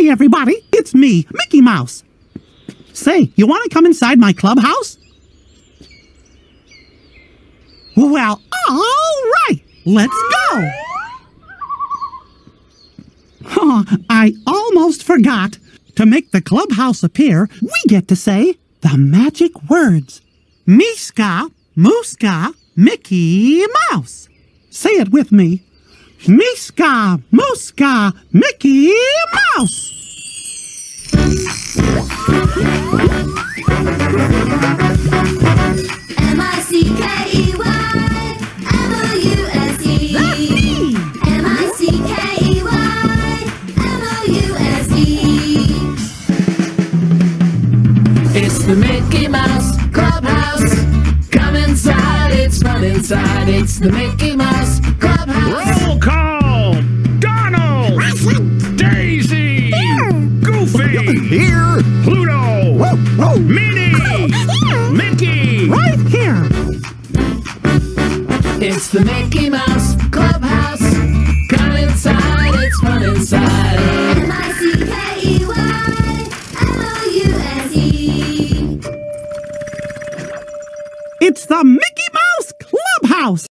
Hey, everybody, it's me, Mickey Mouse. Say, you want to come inside my clubhouse? Well, all right, let's go. Oh, I almost forgot. To make the clubhouse appear, we get to say the magic words. Miska, Mooska, Mickey Mouse. Say it with me. Miska, Mooska, Mickey Mouse. M-I-C-K-E-Y, M-O-U-S-E. M-I-C-K-E-Y, M-O-U-S-E. It's the Mickey Mouse Clubhouse. Come inside, it's fun inside. It's the Mickey Mouse Clubhouse. Roll call! Donald! Daisy! Goofy! Here. Pluto! Whoa, whoa. Minnie! Mickey! Right here. It's the Mickey Mouse Clubhouse. Come inside, it's fun inside. M-I-C-K-E-Y, M-O-U-S-E. It's the Mickey Mouse Clubhouse.